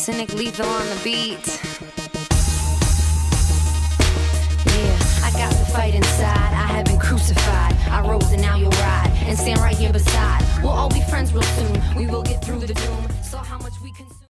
cynic lethal on the beat. Yeah, I got the fight inside. I have been crucified. I rose and now you'll ride and stand right here beside. We'll all be friends real soon. We will get through the doom. Saw how much we consume.